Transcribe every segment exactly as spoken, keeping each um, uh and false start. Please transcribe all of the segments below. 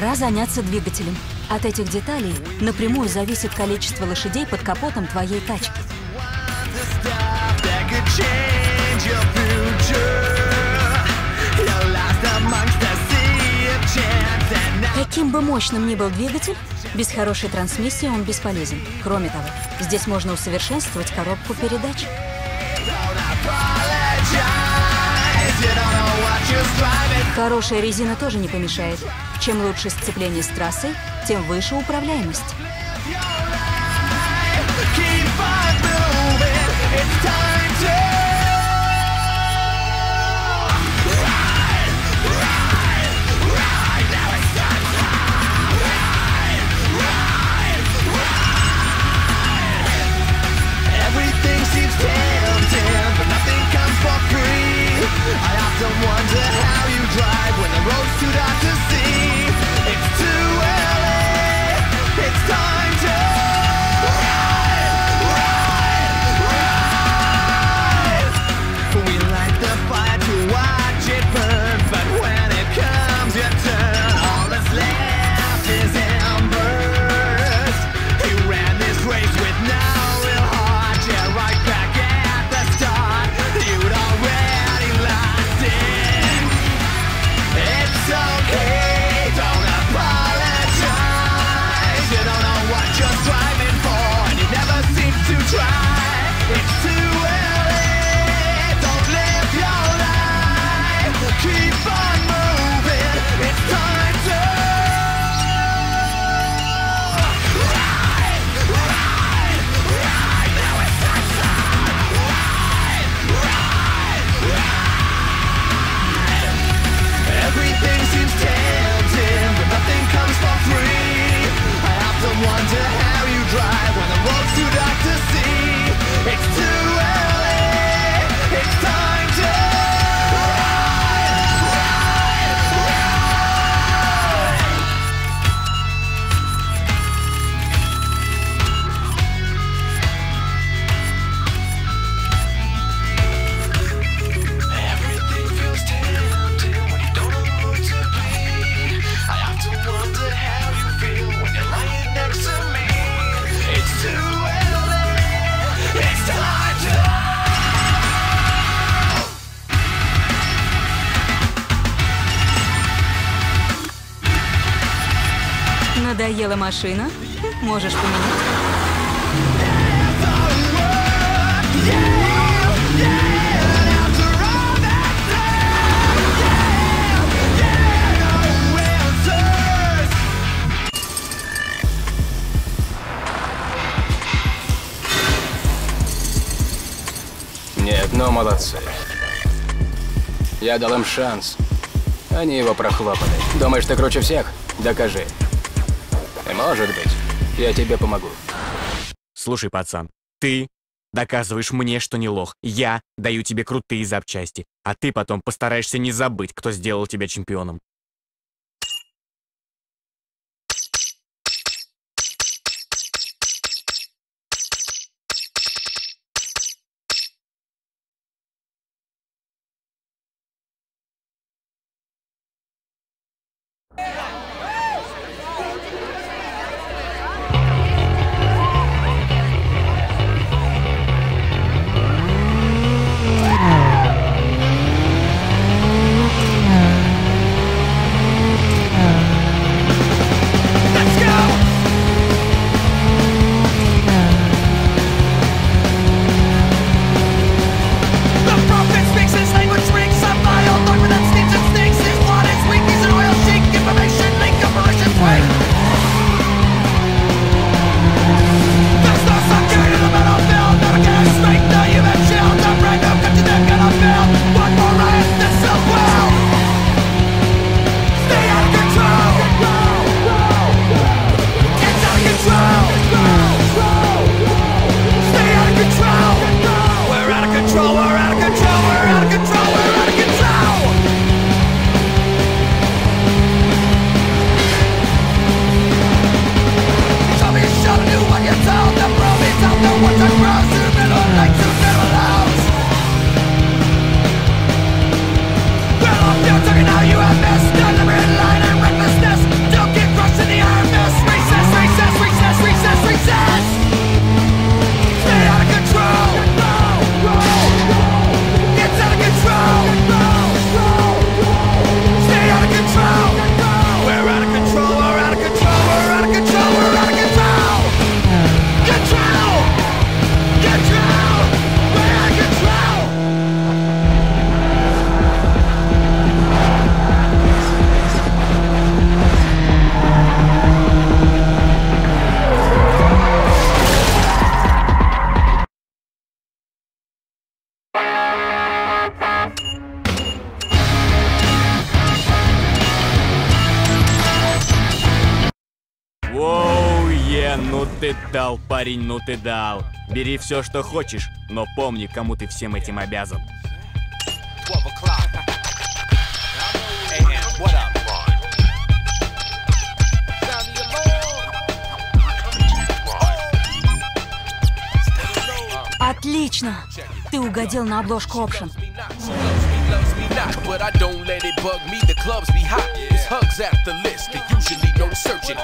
Пора заняться двигателем. От этих деталей напрямую зависит количество лошадей под капотом твоей тачки. Каким бы мощным ни был двигатель, без хорошей трансмиссии он бесполезен. Кроме того, здесь можно усовершенствовать коробку передач. Хорошая резина тоже не помешает. Чем лучше сцепление с трассой, тем выше управляемость. Надоела машина? Можешь поменять. Нет, ну молодцы. Я дал им шанс. Они его прохлопали. Думаешь, ты круче всех? Докажи. И может быть, я тебе помогу. Слушай, пацан, ты доказываешь мне, что не лох. Я даю тебе крутые запчасти, а ты потом постараешься не забыть, кто сделал тебя чемпионом. Ну ты дал, парень, ну ты дал. Бери все, что хочешь, но помни, кому ты всем этим обязан. Отлично! Ты угодил на обложку Option. But I don't let it bug me, the clubs be hot. It's hugs after list, they usually no searching.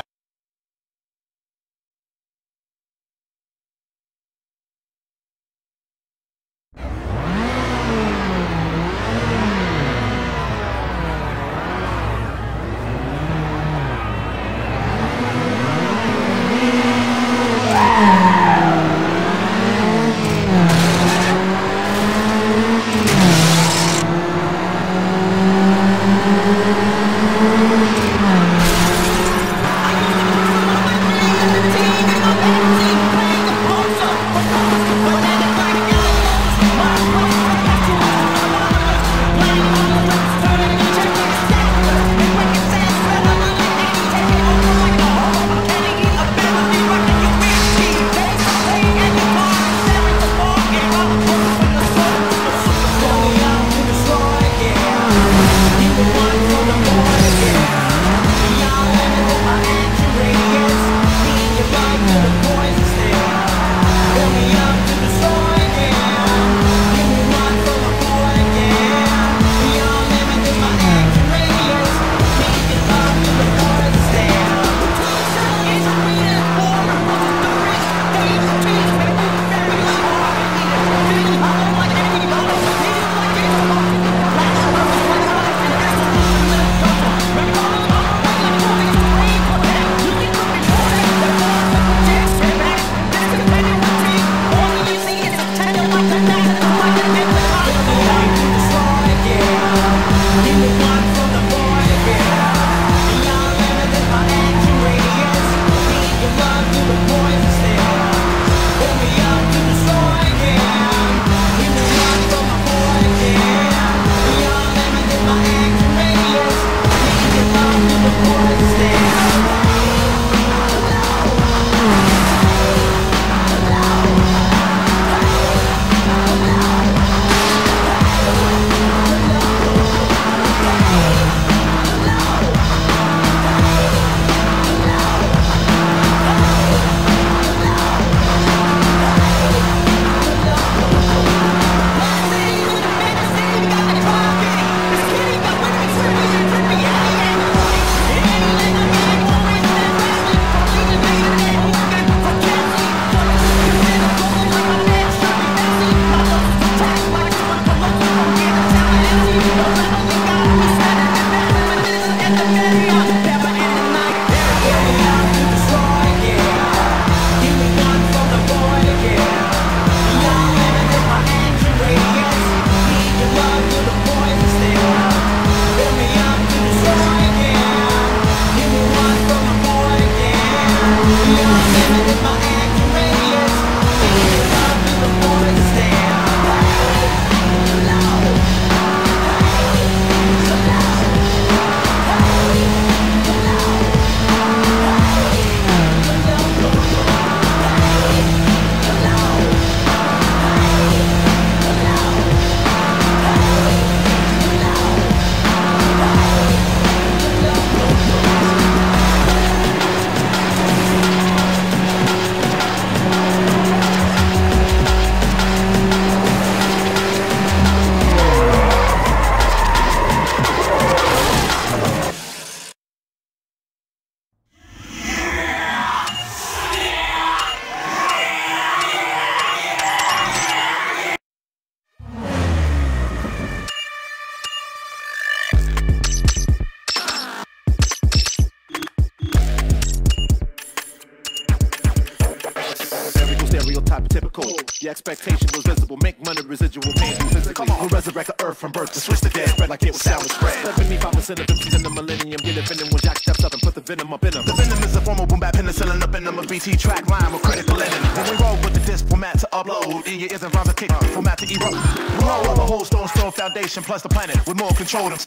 stereotype typical. The expectation was visible, make money residual pain physically. We'll resurrect the earth from birth to switch the dead, spread like it was salad spread. seventy-five percent of them in the millennium get it venom when Jack steps up and put the venom up in them. The venom is a form of boom bap penicillin up in them, a B T track line with critical linen. When we roll with the disc format to upload, in your ears and rhymes a kick format to erupt. We roll over whole stone, stone foundation plus the planet with more control.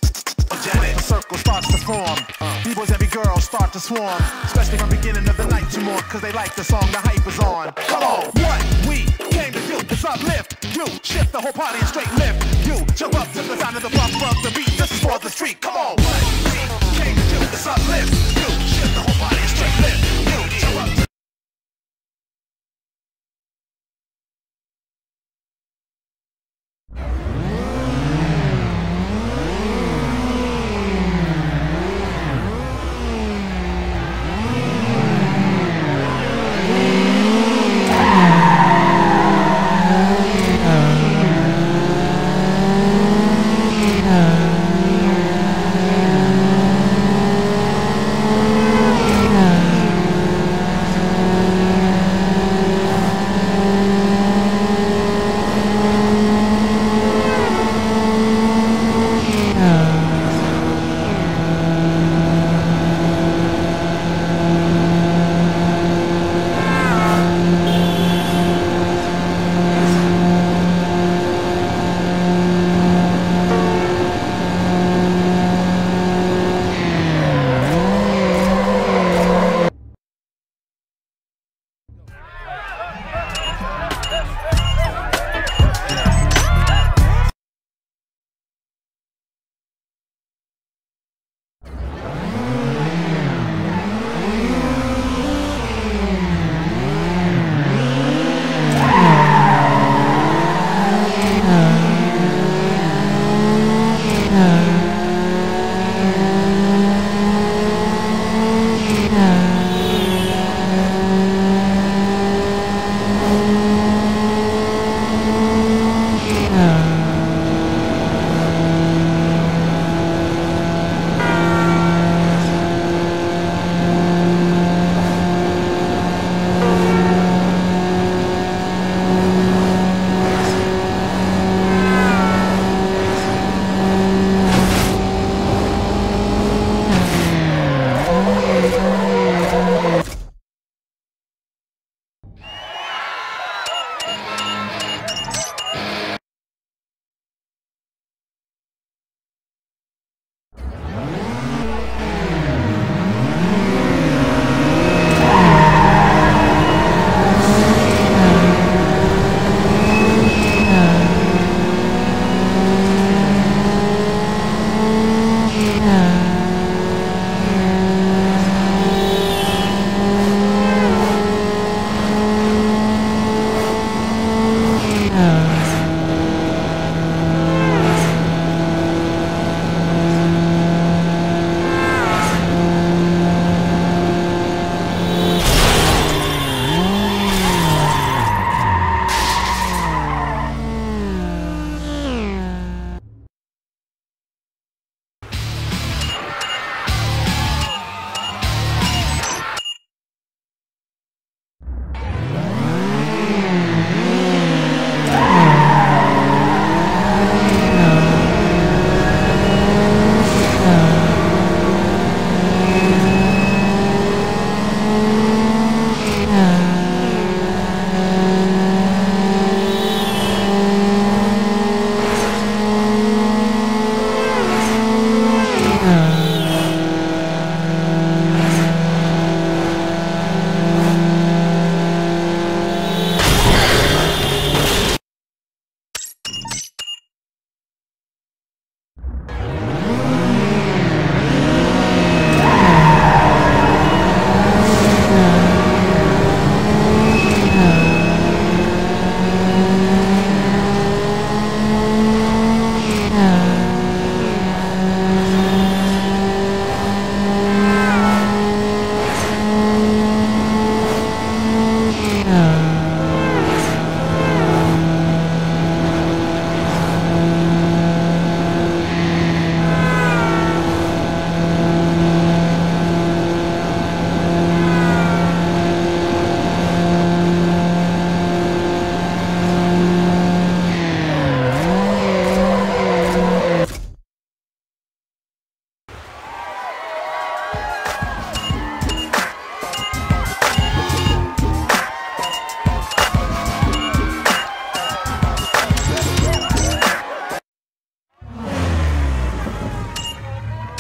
for Janet. The circle starts to form. B-boys, every girl start to swarm. Especially from beginning of the night to more, cause they like the song, the hype is on. Come on, what we came to do is uplift. You shift the whole party and straight lift. You jump up to the sound of the bump of the beat. This is for the street. Come on, what we came to do is uplift. You shift the whole party and straight lift. You jump up to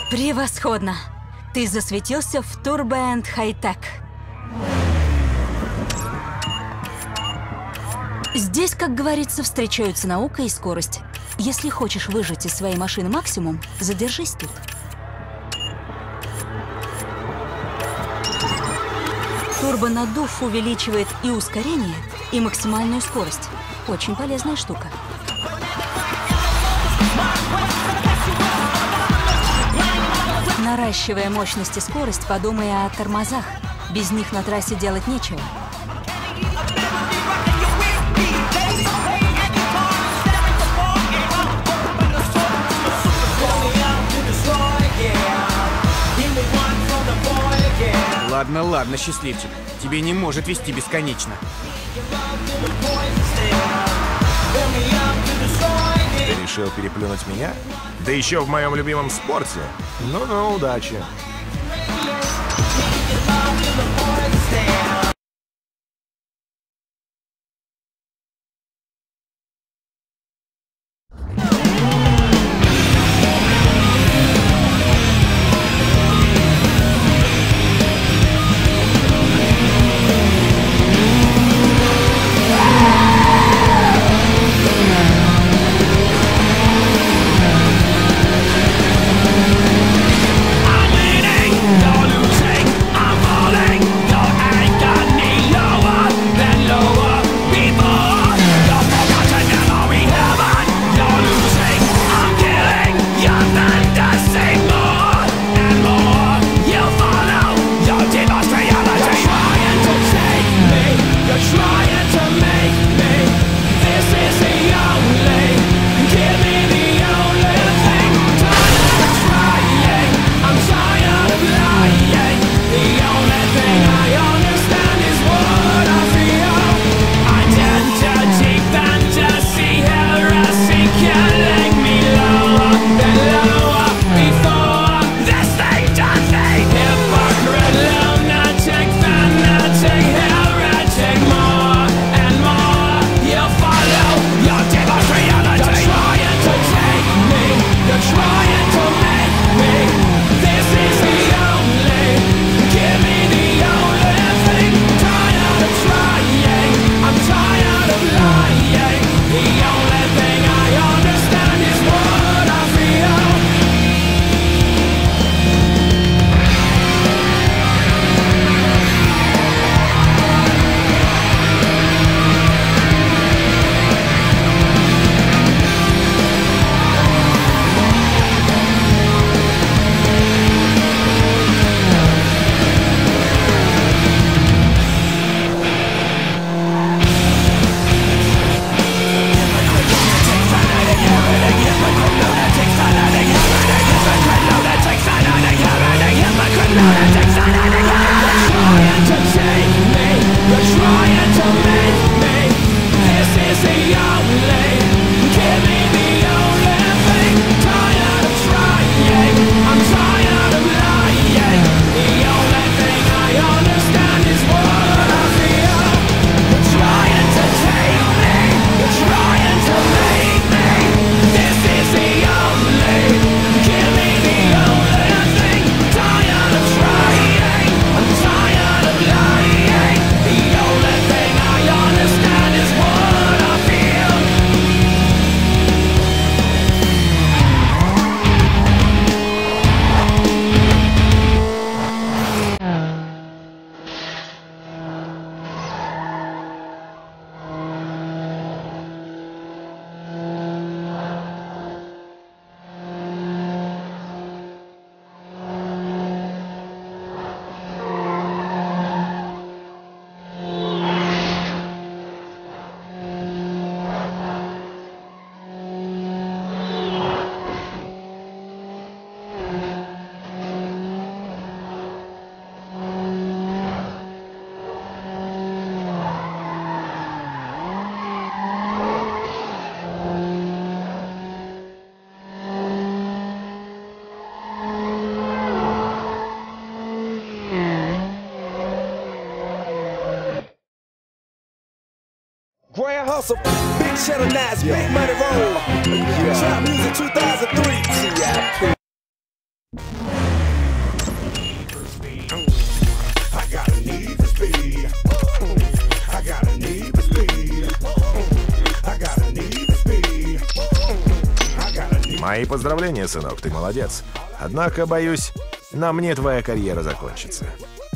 Превосходно! Ты засветился в Turbo and High Tech. Здесь, как говорится, встречаются наука и скорость. Если хочешь выжать из своей машины максимум, задержись тут. Турбонаддув увеличивает и ускорение, и максимальную скорость. Очень полезная штука. Наращивая мощность и скорость, подумай о тормозах. Без них на трассе делать нечего. Ладно, ладно, счастливчик. Тебе не может вести бесконечно. Ты решил переплюнуть меня? Да еще в моем любимом спорте. Ну-ну, удачи. Grand Hustle, Big Cheddar Nights, Big Money Roll. Trap Music two thousand three. T I P Мои поздравления, сынок, ты молодец. Однако, боюсь, на мне твоя карьера закончится.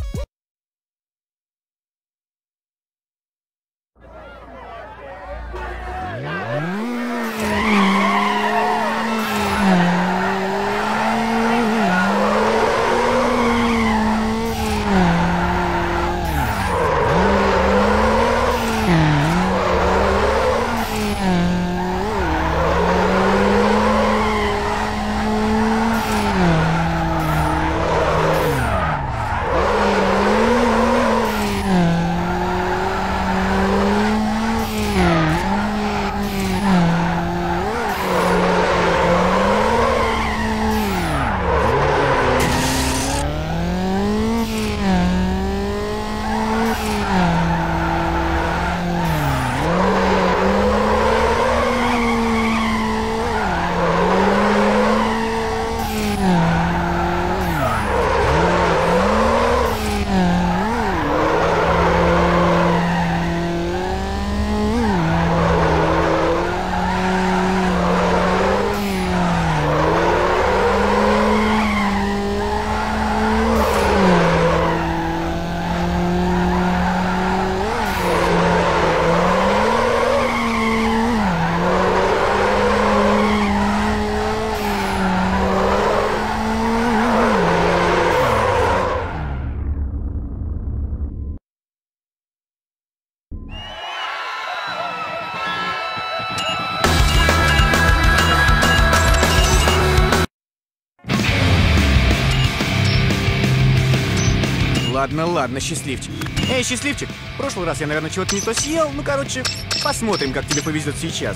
Ладно, ладно, счастливчик. Эй, счастливчик, в прошлый раз я, наверное, чего-то не то съел. Ну, короче, посмотрим, как тебе повезет сейчас.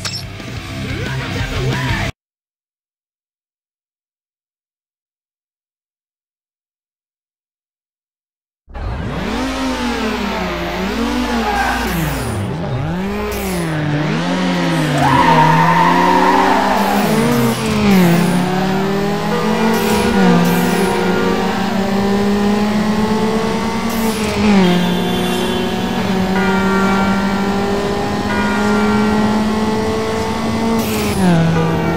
Yeah.